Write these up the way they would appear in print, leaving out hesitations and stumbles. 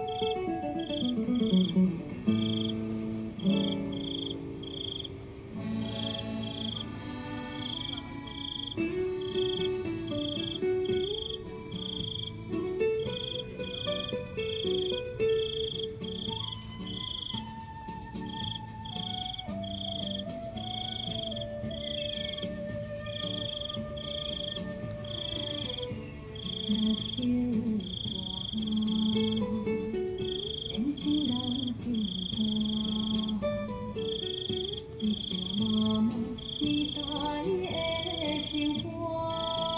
那片花，变成人情歌，一声妈妈年代的情歌。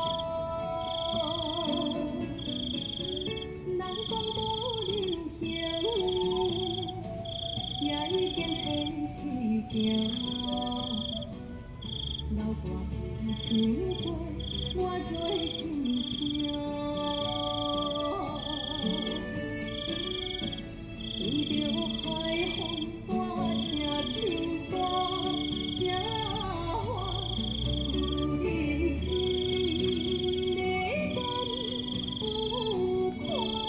人讲无人情，也已经现实行。老歌词唱过，我做心声。为着海风大声唱歌，写我有人生的甘有宽。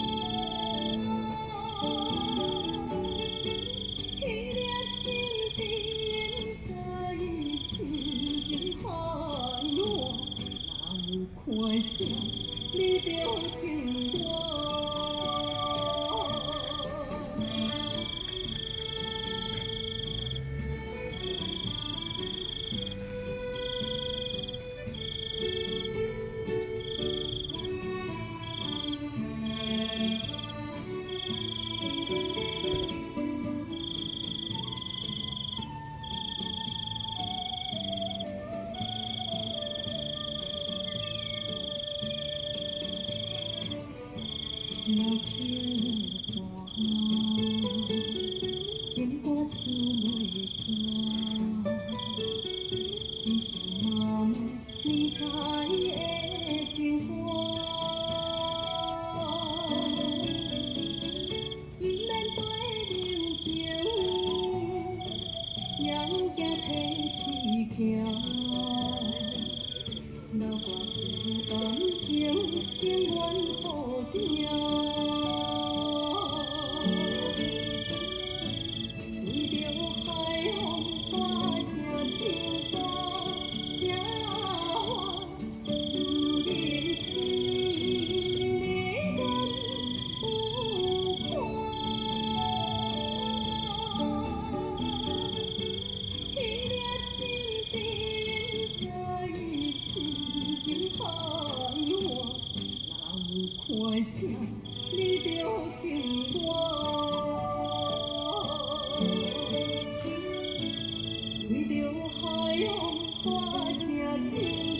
彼粒心田早已深深海暖，哪有看吃你着听我。那片花，情歌唱袂煞，一声妈妈年代的情歌。不免对人情，也有行天时行。老歌词感情永远好听。为着海风大声唱歌，写我有人生的甘有宽。彼粒心田早已深深海暖，哪有看吃你着听我。为着海风大声唱。